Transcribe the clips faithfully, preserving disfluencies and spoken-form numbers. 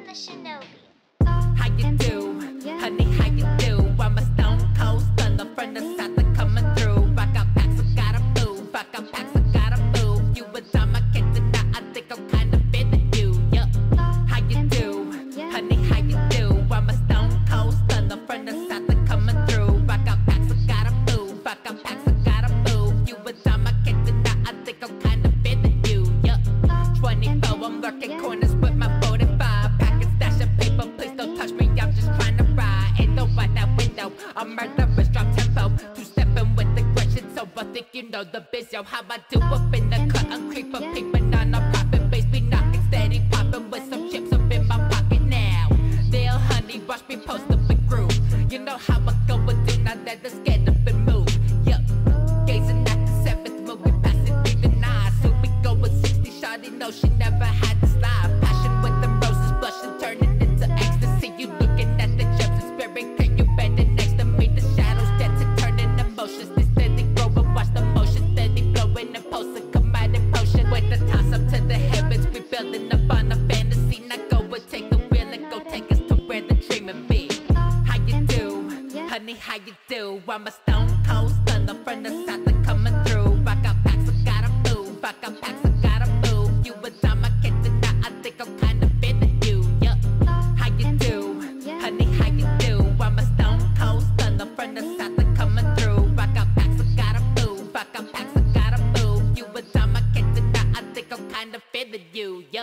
the shinobi. How you do? Yeah. Honey, how you do? I'm a stone cold stunner from the south that coming through. Rock out packs, I gotta move. Rock out packs, I gotta move. You a time I can't deny. I think I'm kind of feeling you. Yeah. How you do? Yeah. Honey, how you do? I'm a stone cold stunner from the south that coming through. Rock out packs, I gotta move. Rock out packs, I gotta move. You a time I can't deny. I think I'm kind of feeling you. Yeah. twenty-four, I'm lurking corners with my forty-five. Packing stash of paper, please don't touch me. I'm just trying to ride. Ain't no right that window. I'm murderous, drop tempo. Two stepping with aggression, so I think you know the biz, yo. How I do up in the cut, I'm creeping, peeping on a popping bass, be knocking steady, popping with some chips up in my pocket now. They'll honey rush me, post up and groove. You know how I go with it, now that they're scared up and move. Yup, gazing at the seventh movie, passing through the nine. So we go with sixty, shawty, know she never had to slide. Passion with them roses, blushing, turning into ecstasy. You looking at the gems and spirit, can you better next to me? The shadows dancing, turning emotions. They steady growing, watch the motion steady flowing and pulsing, come out in potion. With the toss up to the heavens, we building up on a fantasy. Now go and take the wheel and go take us to where the dreaming be. How you do? Honey, how you do? I'm a stone cold stunner from the south that coming through. Rock out packs, I gotta move. Rock out packs, I gotta move. You a time I can't deny. I think I'm kind of feeling you. Yeah. How you do? Honey, how you do? I'm a stone cold stunner from the south that coming through. Rock out packs, I gotta move. Rock out packs, I gotta move. You a time I can't deny. I think I'm kind of feeling you. Yeah.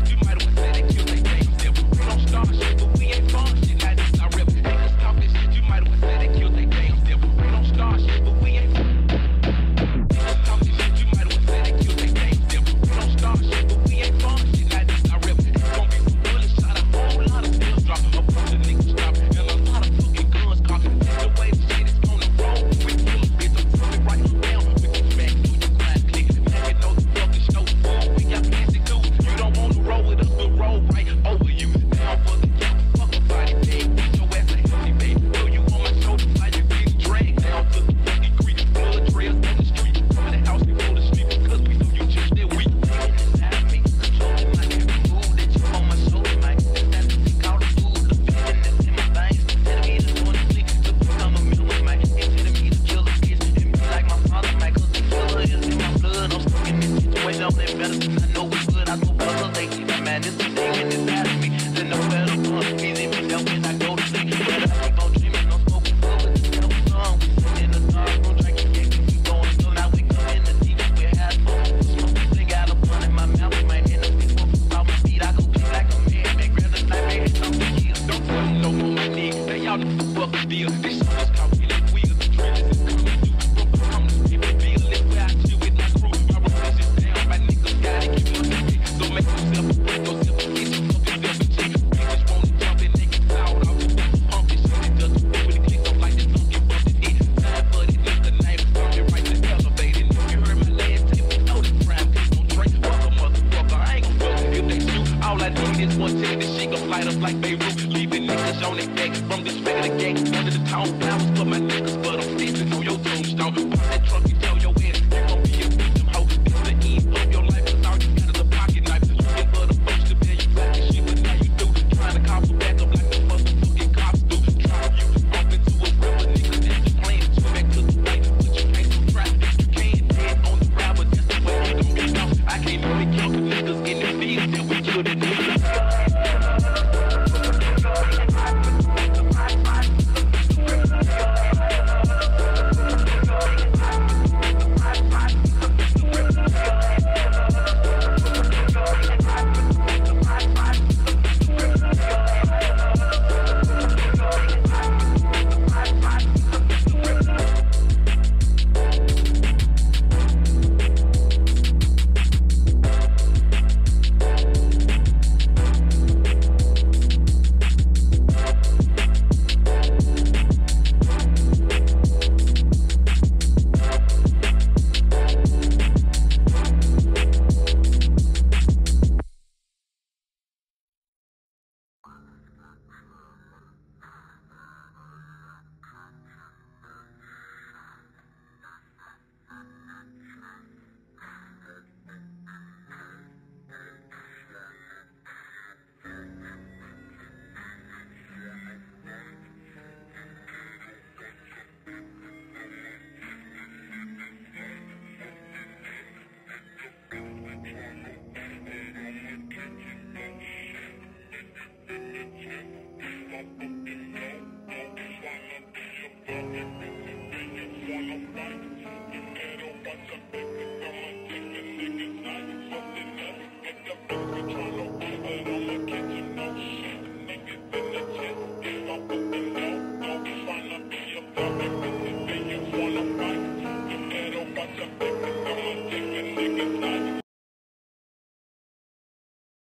Talking shit, but we ain't fun. Shit like this, I rip. Haters talking shit, you might I need is one ticket, this shit gon' light up like Beirut. Leaving niggas on their back from this regular gang. Under the town flowers for my niggas, but I'm fixing on your tombstone. Pop that truck